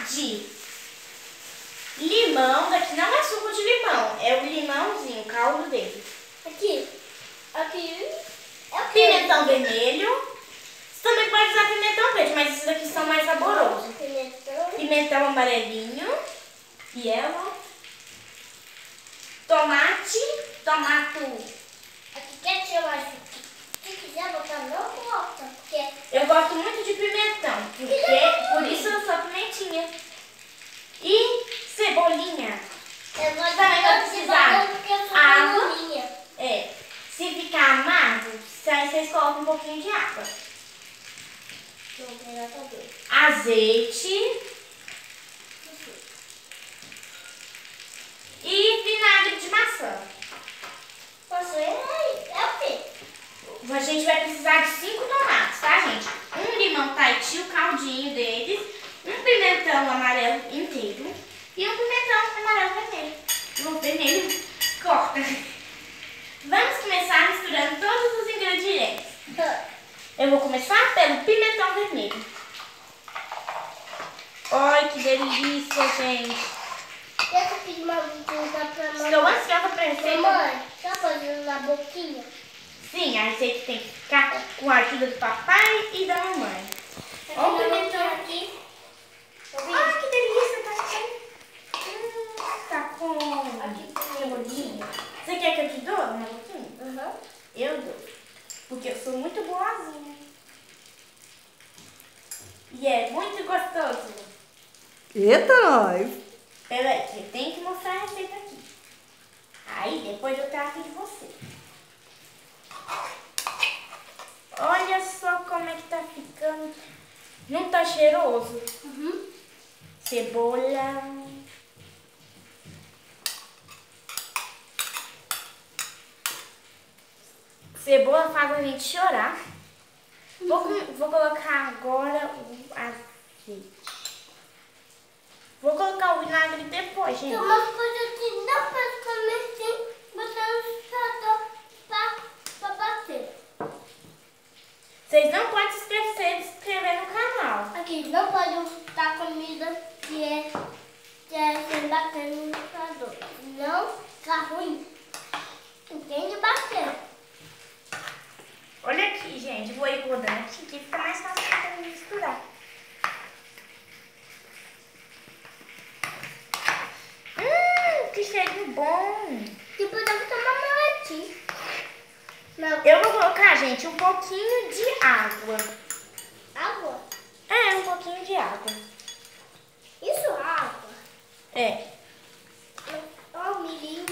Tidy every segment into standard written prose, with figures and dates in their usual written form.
de limão. Daqui não é suco de limão, é o limãozinho, o caldo dele. Aqui é o Pimentão vermelho. Você também pode usar pimentão verde, mas esses daqui são mais saborosos. Pimentão amarelinho. Yellow. Tomate. Tomato. Aqui quer tirar se quiser botar não bota, porque Eu gosto muito de pimentão, porque por isso eu sou pimentinha. E cebolinha. eu vou Também vai precisar água. minha. Se ficar amargo, aí vocês colocam um pouquinho de água. Azeite. E vinagre de maçã. Posso ir? É o quê? A gente vai precisar de 5 tomates, tá, gente? Um limão Tahiti, o caldinho deles. Um pimentão amarelo inteiro. E um pimentão amarelo vermelho. No vermelho, corta. Vamos começar misturando todos os ingredientes. Eu vou começar pelo pimentão vermelho. Ai, que delícia, gente. Deixa eu pedir uma ajuda pra mamãe. Estou ansiosa pra receber. Mamãe, tá fazendo na boquinha? Sim, a receita tem que ficar com a ajuda do papai e da mamãe. Olha o pimentão aqui. Ai, que delícia, tá com cebolinha. Você quer que eu te dou na boquinha? Uhum. Eu dou, porque eu sou muito boazinha. E é muito gostoso. Eita, nós! Peraí, que eu tenho que mostrar a receita aqui. Aí depois eu trato de você. Olha só como é que tá ficando. Não tá cheiroso? Uhum. Cebola. Cebola faz a gente chorar. Vou colocar agora o azeite. Vou colocar o vinagre depois, gente. Tem umas coisas que não pode comer sem botar no liquidificador pra bater. Vocês não podem se esquecer de se inscrever no canal. Aqui, não pode botar comida que é sem bater no liquidificador. Não fica ruim. Entende bater. Olha aqui, gente. Vou ir rodando aqui, que fica mais fácil pra misturar. Que cheiro bom. Depois eu vou tomar meu leitinho. Não. Eu vou colocar, gente, um pouquinho de água. Água? Um pouquinho de água. Isso é água? É. Ó, o milhinho.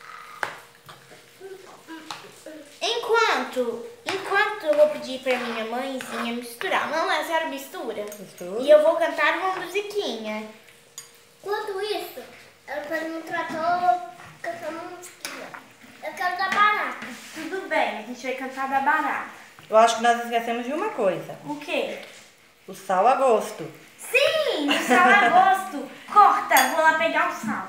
Enquanto eu vou pedir pra minha mãezinha misturar. Mamãe, a senhora mistura? Mistura. E eu vou cantar uma musiquinha. Enquanto isso, eu quero me tratar cantar uma musiquinha. Eu quero da barata. Tudo bem, a gente vai cantar da barata. Eu acho que nós esquecemos de uma coisa. O quê? O sal a gosto. Sim, o sal a gosto. Corta, vou lá pegar o sal.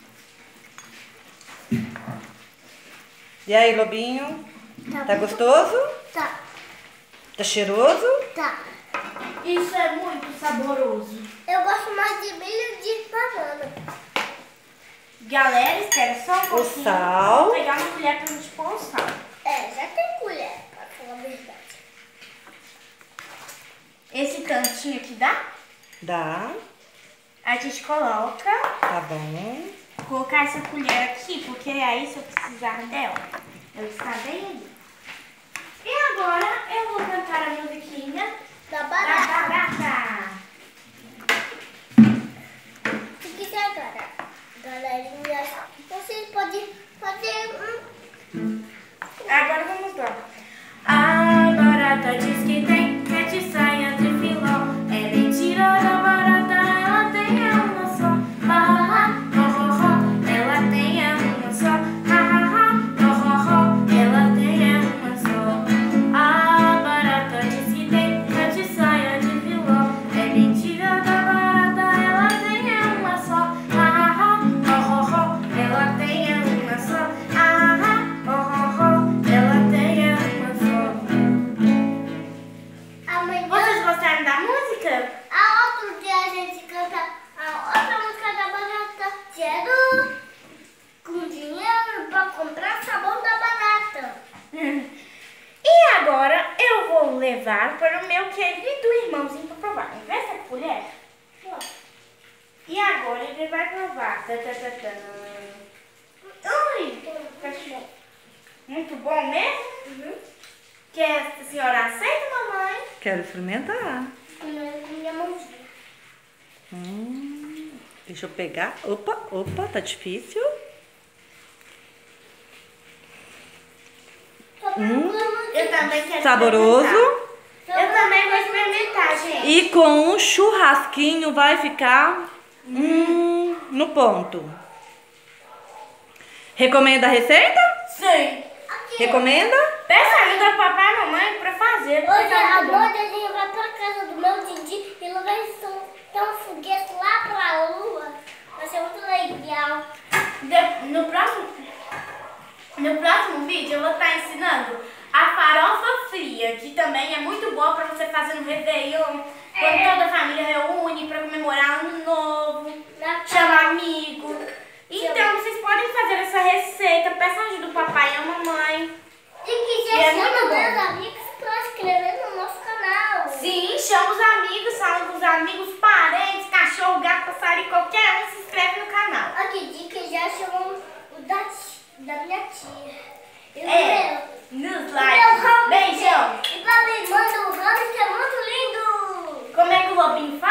E aí, Lobinho? Tá gostoso? Tá, Tá cheiroso? tá. Isso é muito saboroso. Eu gosto mais de milho de banana. Galera, espera só um pouquinho. sal. Vou pegar uma colher pra gente pôr o sal. Já tem colher, pra falar a verdade. Esse tantinho aqui dá? Dá. A gente coloca. Tá bom. Vou colocar essa colher aqui, porque aí se eu precisar dela, ela está bem ali. E agora eu vou cantar a musiquinha Da da barata. barata. Se quiser agora, galerinha, vocês podem fazer Agora vamos lá. A barata diz que tem 7 saias de filó. É mentira da barata, ela tem uma só. Ha, ha, ho, ho, ho. Ela tem uma só. Ha, ha, ha, ho, ho, ho. Ela tem uma só. A levar para o meu querido irmãozinho para provar. Empresta a colher? E agora ele vai provar. Ui! Muito bom mesmo? Que a senhora aceita, mamãe? Quero experimentar. Minha mãozinha. Deixa eu pegar. Opa, tá difícil. Eu também quero Saboroso. experimentar. Eu também vou experimentar, gente. E com um churrasquinho vai ficar no ponto. Recomenda a receita? Sim. Recomenda? Peça ajuda ao papai e mamãe pra fazer. Hoje a Modezinha vai pra casa do meu Didi e ele vai ter um foguete lá pra lua. Vai ser muito legal. No próximo vídeo eu vou estar ensinando a farofa fria, que também é muito boa pra você fazer no Réveillon, quando toda a família reúne pra comemorar Ano Novo, chamar amigo. Então vocês podem fazer essa receita, peça ajuda do papai e a mamãe. Se quiser, chama meus amigos pra inscrever no nosso canal. Sim, chama os amigos, fala com os amigos, parentes, cachorro, gato, passarinho, qualquer um se inscreve no canal. Aqui, que já chamamos o da minha tia. E o nos meu likes. hamster. Beijão. E pra mim, manda o hamster, que é muito lindo. Como é que o lobinho faz?